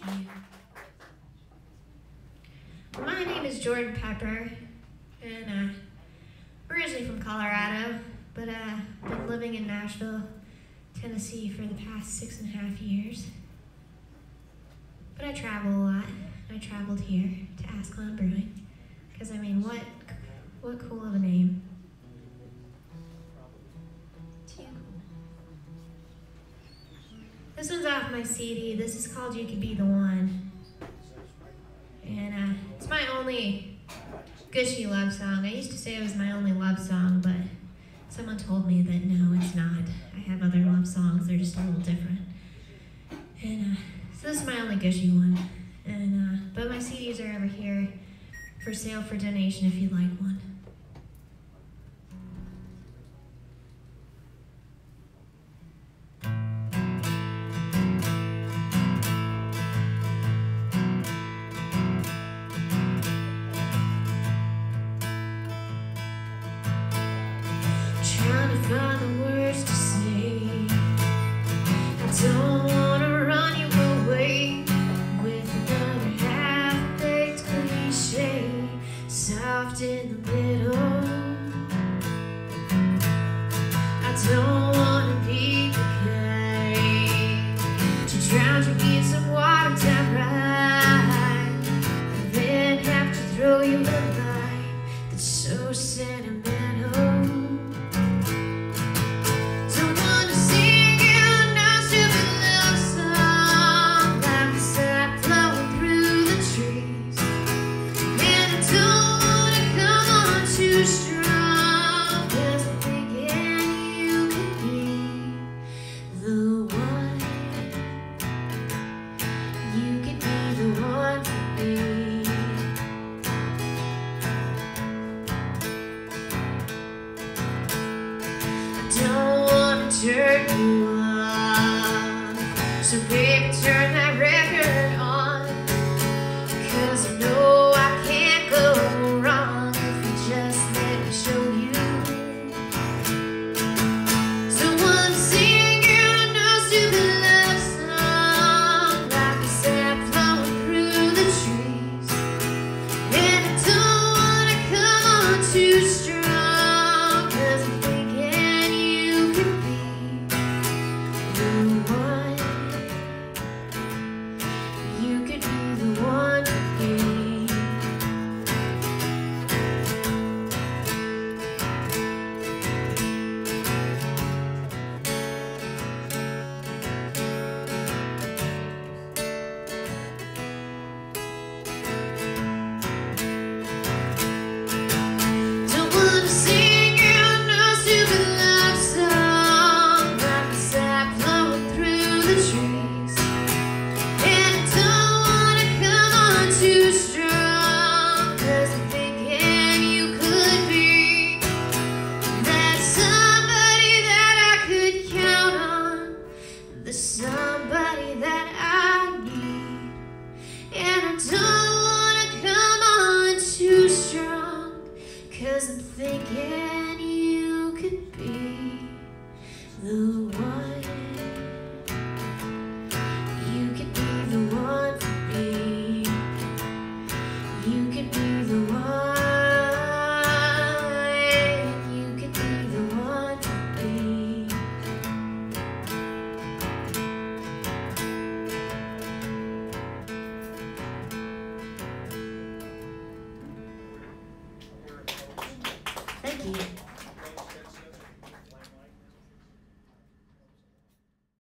My name is Jordyn Pepper, and originally from Colorado, but been living in Nashville, Tennessee for the past 6.5 years. But I travel a lot. I traveled here to Ascalon Brewing, because I mean, what cool of a name. Too cool. This one's off my CD. This is called You Could Be the One. And it's my only gushy love song. I used to say it was my only love song, but someone told me that no, it's not. I have other love songs, they're just a little different. And so this is my only gushy one. And but my CDs are over here for sale for donation if you'd like one. Trying to find the words to say. I don't wanna run you away with another half-baked cliche, soft in the middle. I don't wanna be the guy to drown you in some water down right, and then have to throw you a line that's so sentimental. Turn you on, so baby turn that record on, 'cause I know I can't go wrong if you just let me show you. Someone sing a no stupid love song, like a sap flowing through the trees, and I don't wanna come on too strong, 'cause I'm thinking you could be the one. You could be the one for me. Don't wanna sing a no stupid love song, like a sap flowing through the trees, and I don't wanna come on too strong, 'cause I'm thinking you could be that somebody that I could count on, the somebody that I need, and I don't wanna come on too strong, 'cause I'm thinking you could be the one. You could be the one for me. You could be the one. You could be the one for me. Thank you.